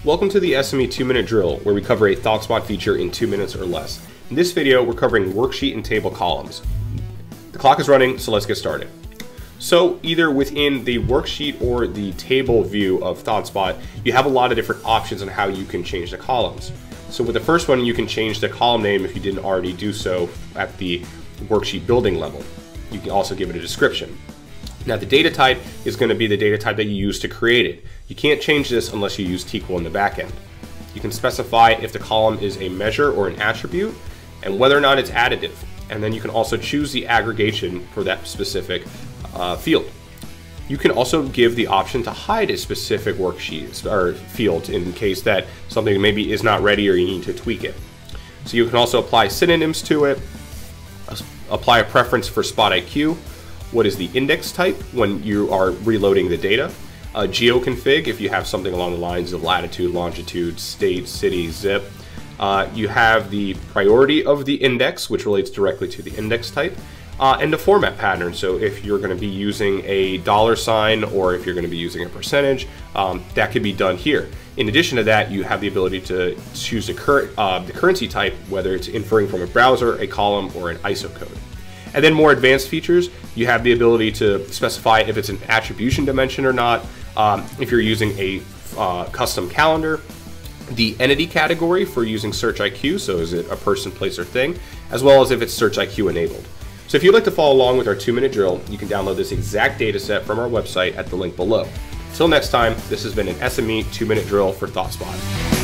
Welcome to the SME 2-minute drill, where we cover a ThoughtSpot feature in 2 minutes or less. In this video, we're covering worksheet and table columns. The clock is running, so let's get started. So either within the worksheet or the table view of ThoughtSpot, you have a lot of different options on how you can change the columns. So with the first one, you can change the column name if you didn't already do so at the worksheet building level. You can also give it a description. Now the data type is going to be the data type that you use to create it. You can't change this unless you use SQL in the back end. You can specify if the column is a measure or an attribute and whether or not it's additive. And then you can also choose the aggregation for that specific field. You can also give the option to hide a specific worksheet or field in case that something maybe is not ready or you need to tweak it. So you can also apply synonyms to it, apply a preference for Spot IQ. What is the index type when you are reloading the data? Geoconfig if you have something along the lines of latitude, longitude, state, city, zip. You have the priority of the index, which relates directly to the index type, and the format pattern. So if you're going to be using a $sign or if you're going to be using a percentage, that could be done here. In addition to that, you have the ability to choose the currency type, whether it's inferring from a browser, a column, or an ISO code. And then more advanced features, you have the ability to specify if it's an attribution dimension or not, if you're using a custom calendar, the entity category for using Search IQ, so is it a person, place, or thing, as well as if it's Search IQ enabled. So if you'd like to follow along with our 2-minute drill, you can download this exact data set from our website at the link below. Until next time, this has been an SME 2-minute drill for ThoughtSpot.